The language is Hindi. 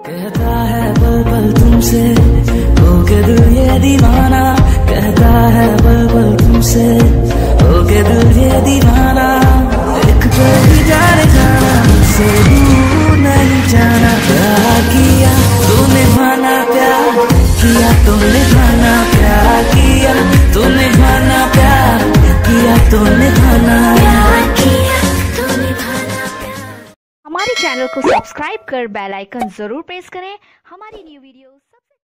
कहता है पल पल तुमसे हो के दिल ये दीवाना, कहता है पल पल तुमसे हो के दिल ये दीवाना। एक पल भी जाने जाना मुझसे दूर नहीं जाना। प्यार किया तो निभाना, प्यार किया तो निभाना, प्यार किया तो निभाना, प्यार किया तो निभाना। हमारे चैनल को सब्सक्राइब कर बेल आइकन जरूर प्रेस करें हमारी न्यू वीडियोस